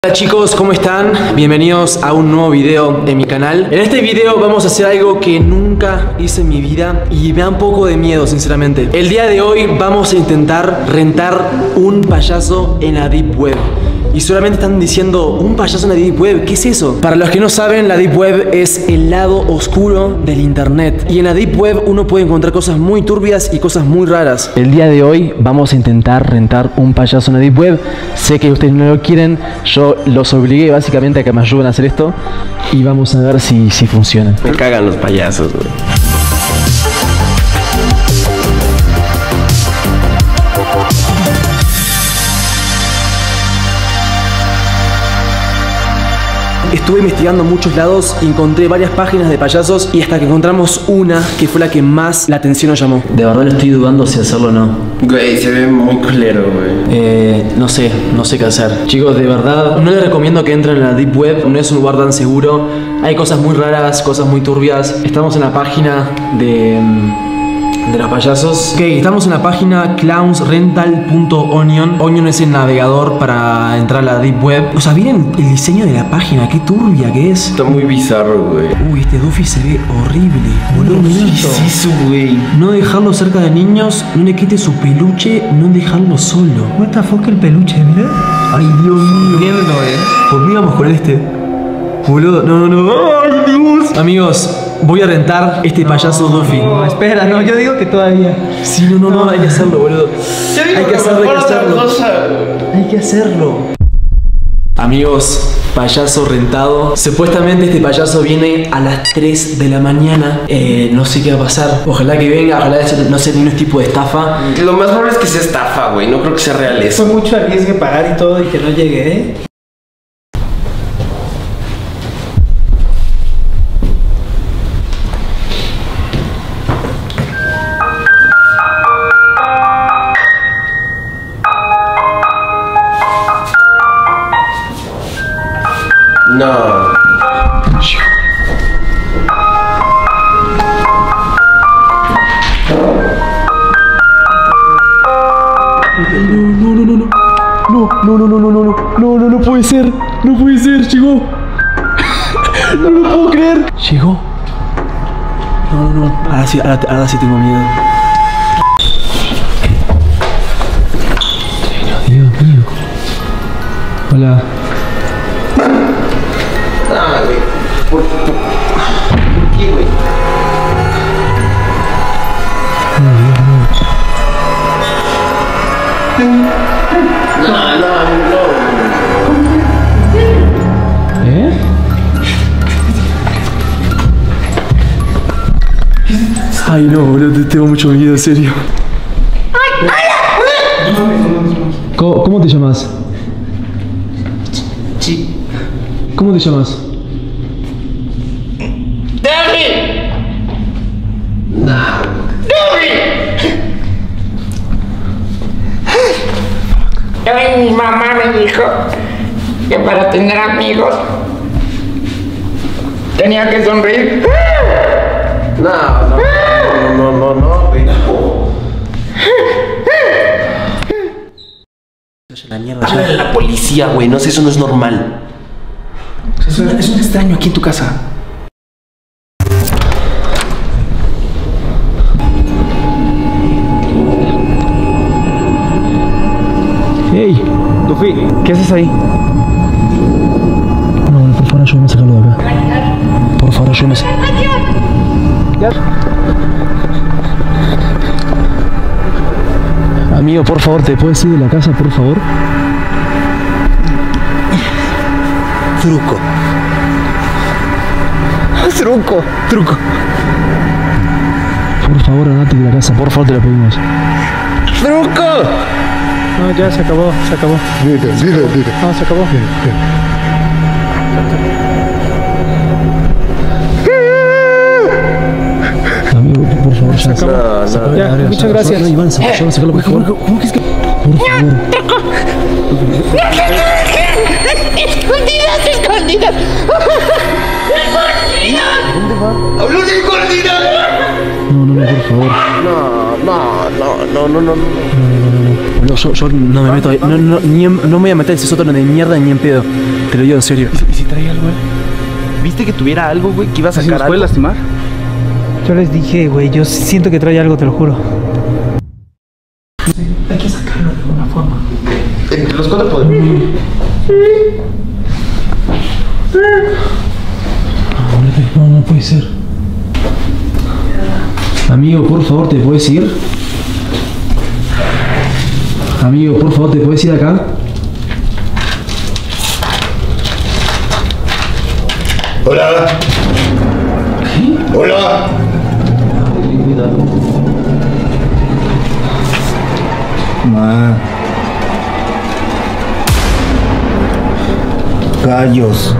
Hola chicos, ¿cómo están? Bienvenidos a un nuevo video en mi canal. En este video vamos a hacer algo que nunca hice en mi vida y me da un poco de miedo, sinceramente. El día de hoy vamos a intentar rentar un payaso en la Deep Web. Y solamente están diciendo, ¿un payaso en la Deep Web? ¿Qué es eso? Para los que no saben, la Deep Web es el lado oscuro del internet. Y en la Deep Web uno puede encontrar cosas muy turbias y cosas muy raras. El día de hoy vamos a intentar rentar un payaso en la Deep Web. Sé que ustedes no lo quieren, yo los obligué básicamente a que me ayuden a hacer esto. Y vamos a ver si funciona. Me cagan los payasos, güey. Estuve investigando en muchos lados, encontré varias páginas de payasos y hasta que encontramos una que fue la que más la atención nos llamó. De verdad le estoy dudando si hacerlo o no. Güey, se ve muy culero, güey. No sé qué hacer. Chicos, de verdad, no les recomiendo que entren en la Deep Web, no es un lugar tan seguro. Hay cosas muy raras, cosas muy turbias. Estamos en la página de los payasos. Ok, estamos en la página clownsrental.onion. Onion es el navegador para entrar a la Deep Web. O sea, miren el diseño de la página, qué turbia que es. Está muy bizarro, güey. Uy, este Duffy se ve horrible. Boludo, ¿Qué es eso, güey? No dejarlo cerca de niños, no le quite su peluche, no dejarlo solo. What the fuck el peluche, mira. Ay, Dios mío. Viéndolo, Pues íbamos con este. Boludo, no. Ay, Dios. Amigos, voy a rentar este payaso Duffy. No, espera, no, yo digo que todavía. Sí, no, hay que hacerlo, boludo. Hay que hacerlo. Hay que hacerlo. Amigos, payaso rentado. Supuestamente este payaso viene a las 3 de la mañana. No sé qué va a pasar. Ojalá que venga, ojalá no sea ningún tipo de estafa. Lo más probable es que sea estafa, güey. No creo que sea real eso. Fue mucho arriesgue pagar y todo y que no llegue, ¿eh? No. No puede ser. No puede ser, llegó. No lo puedo creer. Llegó. No. Ahora sí tengo miedo. Dios mío. Hola. Ah, güey. ¿Por qué, güey? No. ¿Eh? Ay, no, boludo, tengo mucho miedo, en serio. ¿Cómo te llamas? Sí. ¿Cómo te llamas? Mi mamá me dijo que para tener amigos tenía que sonreír. No, güey. La mierda. Háblale a la policía, güey. No sé, eso no es normal. Es un extraño aquí en tu casa. Hey, Duffy, ¿qué haces ahí? No, por favor, ayúdame a sacarlo de acá. Por favor, ayúdame a... Amigo, por favor, ¿te puedes ir de la casa, por favor? Truco. Por favor, andate de la casa, por favor, te lo pedimos. ¡Truco! No, ya se acabó. Dile. No, se acabó. Amigo, por favor, ya. No. Ya, muchas gracias. Iván, sácalo, por favor. ¿Cómo que es que...? Por favor. ¡Escondidas! ¡Habló de coordinador! No, por favor. No. Boludo, yo no me meto ahí. No me voy a meter ese sótano de mierda ni en pedo. Te lo digo en serio. ¿Y si trae algo, ¿Viste que tuviera algo, güey? Que iba a sacar algo. ¿Nos puede lastimar? Yo les dije, güey, yo siento que trae algo, te lo juro. Hay que sacarlo de alguna forma. Entre los cuatro podemos. No puede ser. Amigo, por favor, ¿te puedes ir? Amigo, por favor, ¿te puedes ir acá? Hola. ¿Qué? Hola. Cuidado. Ma. Gallos.